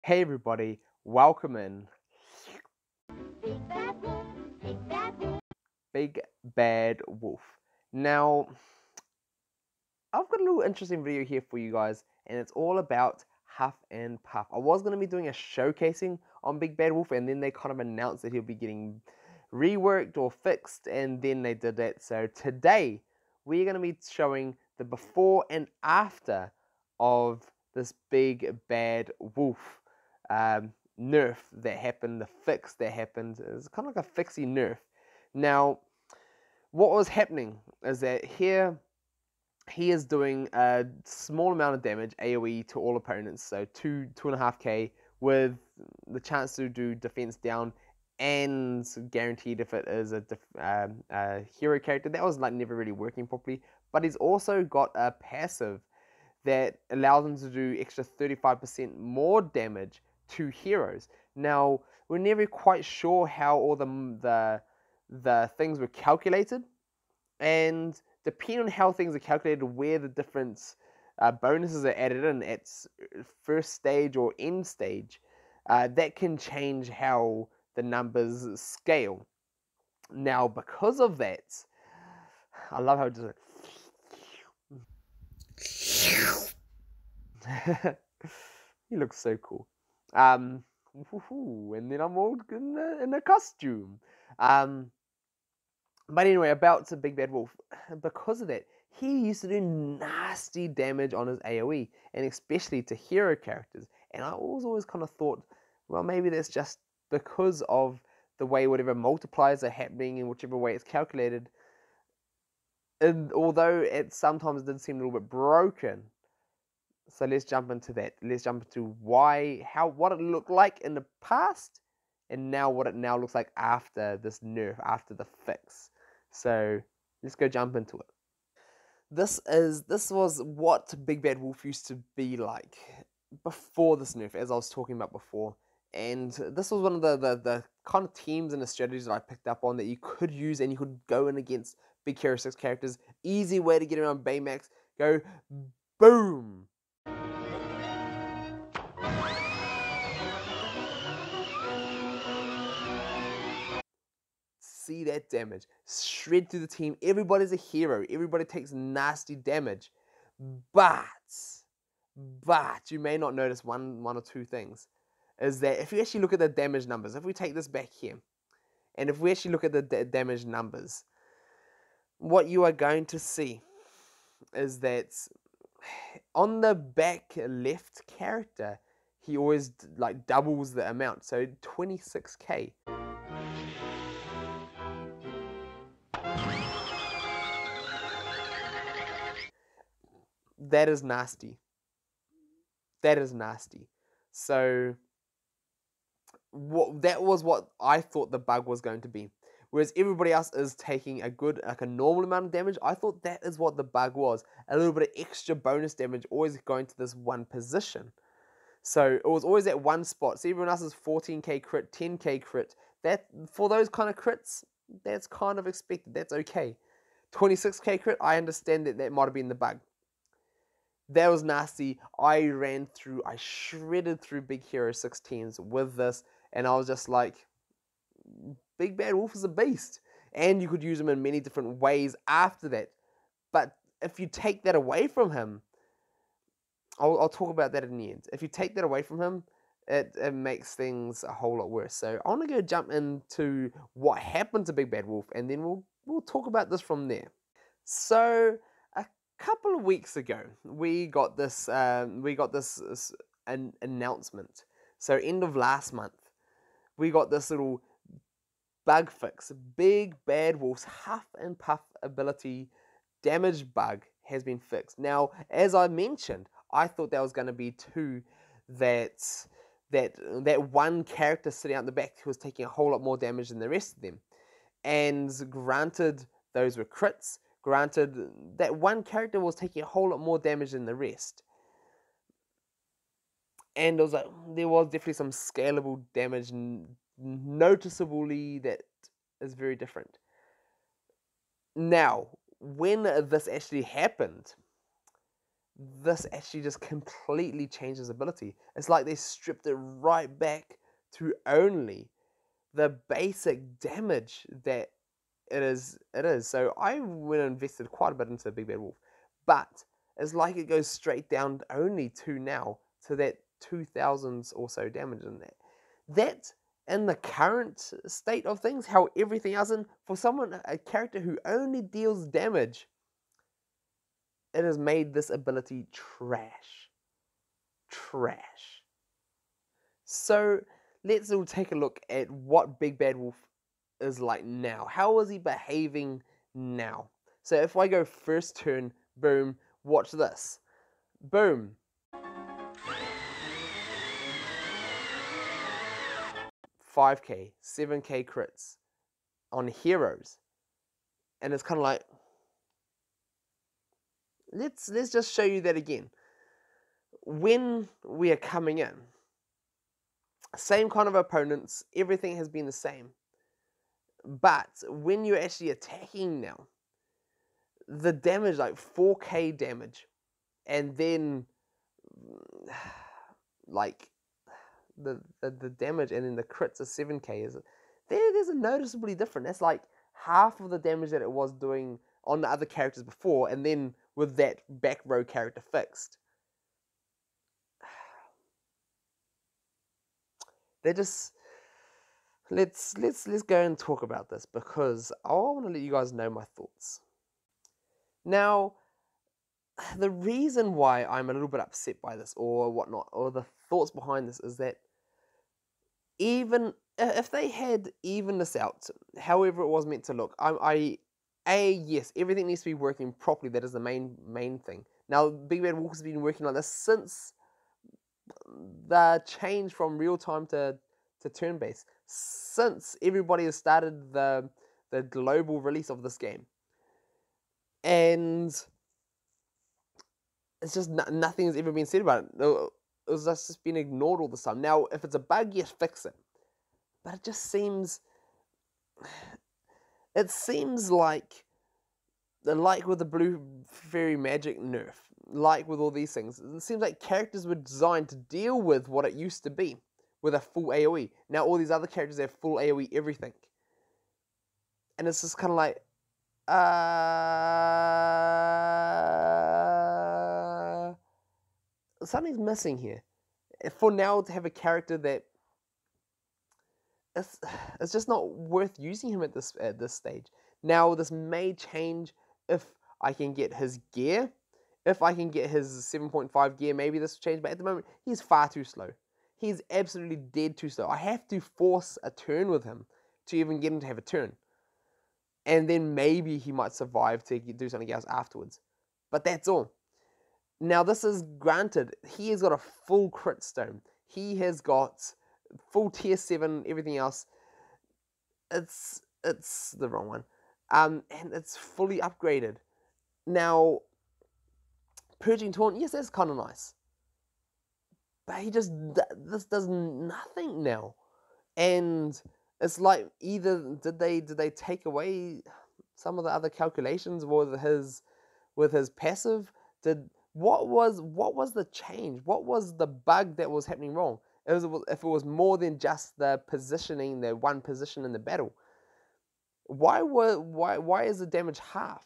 Hey everybody, welcome in. Big bad wolf, big bad wolf. Big Bad Wolf. Now, I've got a little interesting video here for you guys, and it's all about Huff and Puff. I was going to be doing a showcasing on Big Bad Wolf, and then they kind of announced that he'll be getting reworked or fixed, and then they did that. So today, we're going to be showing the before and after of this Big Bad Wolf nerf that happened, the fix that happened. It's kind of like a fixie nerf. Now, what was happening is that here he is doing a small amount of damage AoE to all opponents, so 2.5k with the chance to do defense down and guaranteed if it is a hero character. That was like never really working properly, but he's also got a passive that allows him to do extra 35% more damage to heroes. Now, we're never quite sure how all the things were calculated, and depending on how things are calculated, where the different bonuses are added in at first stage or end stage, that can change how the numbers scale. Now, because of that, I love how it does it. He looks so cool. And then I'm all in a costume. But anyway, about the Big Bad Wolf, because of that, he used to do nasty damage on his AoE, and especially to hero characters. And I always kind of thought, well, maybe that's just because of the way whatever multipliers are happening in whichever way it's calculated. And although it sometimes did seem a little bit broken, so let's jump into that. Let's jump into what it looked like in the past, and now what it now looks like after this nerf, after the fix. So let's go jump into it. This was what Big Bad Wolf used to be like before this nerf, as I was talking about before. And this was one of the kind of teams and the strategies that I picked up on that you could use, and you could go in against big Hero 6 characters. Easy way to get around Baymax. Go boom. See that damage. Shred through the team. Everybody's a hero. Everybody takes nasty damage. But you may not notice one or two things. Is that if you actually look at the damage numbers, if we take this back here, and if we actually look at the damage numbers, what you are going to see is that on the back left character, he always like doubles the amount. So 26k. That is nasty. That is nasty. So that was what I thought the bug was going to be. Whereas everybody else is taking a normal amount of damage, I thought that is what the bug was. A little bit of extra bonus damage always going to this one position. So it was always at one spot. So everyone else is 14k crit, 10k crit. That for those kind of crits, that's kind of expected. That's okay. 26k crit, I understand that might have been the bug. That was nasty. I shredded through Big Hero 6 teams with this, and I was just like, Big Bad Wolf is a beast. And you could use him in many different ways after that. But if you take that away from him, I'll talk about that in the end. If you take that away from him, it makes things a whole lot worse. So I want to go jump into what happened to Big Bad Wolf, and then we'll talk about this from there. So a couple of weeks ago, we got this an announcement. So end of last month, we got this little bug fix. Big Bad Wolf's Huff and Puff ability damage bug has been fixed. Now, as I mentioned, I thought that was going to be that one character sitting out in the back who was taking a whole lot more damage than the rest of them. And granted, those were crits. Granted, that one character was taking a whole lot more damage than the rest. And it was like, there was definitely some scalable damage noticeably that is very different. Now, when this actually happened, this actually just completely changed his ability. It's like they stripped it right back to only the basic damage that it is. So I went and invested quite a bit into Big Bad Wolf, but it's like it goes straight down only to now to that 2000s or so damage in that. That in the current state of things, how everything else, and for someone, a character who only deals damage, it has made this ability trash. Trash. So let's all take a look at what Big Bad Wolf is like now. How is he behaving now? So if I go first turn, boom, watch this. Boom. 5k, 7k crits on heroes. And it's kind of like, let's just show you that again. When we are coming in, same kind of opponents, everything has been the same. But when you're actually attacking now, the damage, like 4k damage, and then like the damage and then the crits are 7k, there's a noticeably different. That's like half of the damage that it was doing on the other characters before, and then with that back row character fixed. They're just let's go and talk about this, because I want to let you guys know my thoughts. Now, the reason why I'm a little bit upset by this or whatnot, or the thoughts behind this, is that even if they had evened this out, however it was meant to look, yes, everything needs to be working properly. That is the main thing. Now, Big Bad Wolf has been working on this since the change from real time to turn based, since everybody has started the global release of this game, and it's just nothing has ever been said about it. It was just been ignored all the time. Now, if it's a bug, yes, fix it. But it just seems, like with the Blue Fairy Magic nerf, like with all these things, it seems like characters were designed to deal with what it used to be, with a full AoE. Now all these other characters have full AoE everything. And it's just kind of like, something's missing here. For now, to have a character that it's just not worth using him at this stage. Now, this may change if I can get his gear. If I can get his 7.5 gear, maybe this will change. But at the moment, he's far too slow. He's absolutely dead too slow. I have to force a turn with him to even get him to have a turn. And then maybe he might survive to do something else afterwards. But that's all. Now, this is granted. He has got a full crit stone. He has got full tier 7, everything else. It's the wrong one. And it's fully upgraded. Now, Purging Taunt, yes, that's kind of nice. But this does nothing now. And it's like, either did they take away some of the other calculations with his passive? What was the change? What was the bug that was happening wrong? If it was more than just the positioning, the one position in the battle, why is the damage halved?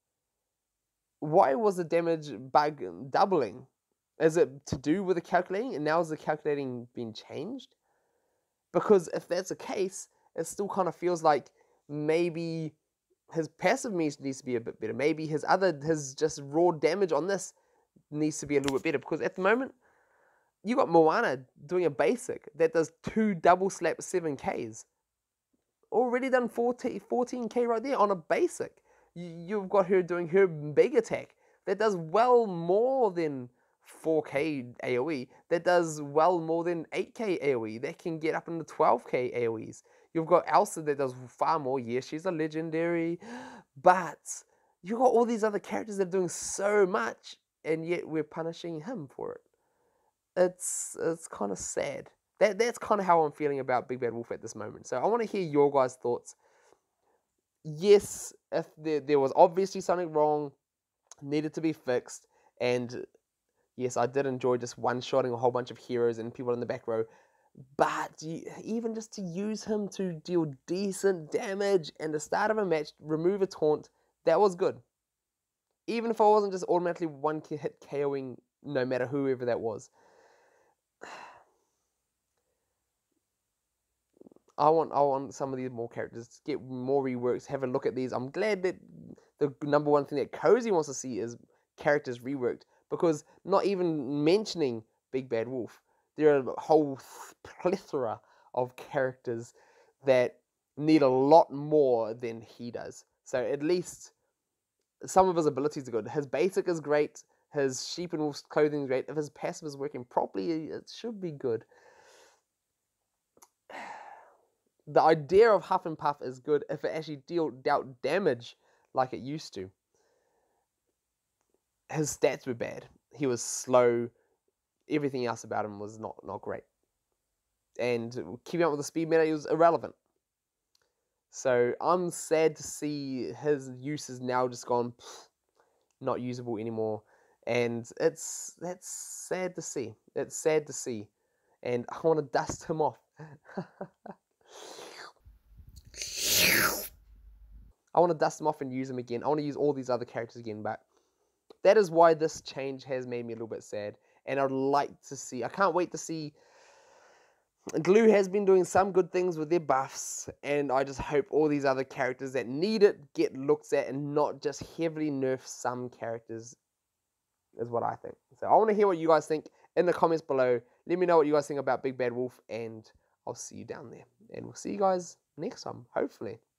Why was the damage bug doubling? Is it to do with the calculating, and now is the calculating being changed? Because if that's the case, it still kind of feels like maybe his passive needs to be a bit better. Maybe his just raw damage on this needs to be a little bit better. Because at the moment, you got Moana doing a basic that does 2 double slap 7Ks. Already done 14K right there on a basic. You've got her doing her big attack that does well more than 4k AoE, that does well more than 8k AoE, that can get up into 12k AoEs. You've got Elsa that does far more. Yes, she's a legendary, but you've got all these other characters that are doing so much, and yet we're punishing him for it. It's kind of sad. That's kind of how I'm feeling about Big Bad Wolf at this moment. So I want to hear your guys' thoughts. Yes, if there was obviously something wrong, needed to be fixed, and Yes, I did enjoy just one-shotting a whole bunch of heroes and people in the back row. But even just to use him to deal decent damage and the start of a match, remove a taunt, that was good. Even if I wasn't just automatically one hit KOing no matter whoever that was. I want some of these more characters to get more reworks, have a look at these. I'm glad that the number one thing that Cozy wants to see is characters reworked, because not even mentioning Big Bad Wolf, there are a whole plethora of characters that need a lot more than he does. So at least some of his abilities are good. His basic is great. His sheep and wolf's clothing is great. If his passive is working properly, it should be good. The idea of Huff and Puff is good if it actually dealt damage like it used to. His stats were bad. He was slow. Everything else about him was not great. And keeping up with the speed meta, he was irrelevant. So I'm sad to see his use is now just gone not usable anymore. And that's sad to see. It's sad to see. And I want to dust him off. I want to dust them off and use them again. I want to use all these other characters again, but that is why this change has made me a little bit sad. And I'd like to see, I can't wait to see. Glue has been doing some good things with their buffs, and I just hope all these other characters that need it get looked at and not just heavily nerf some characters, is what I think. So I want to hear what you guys think in the comments below. Let me know what you guys think about Big Bad Wolf, and I'll see you down there. And we'll see you guys next time, hopefully.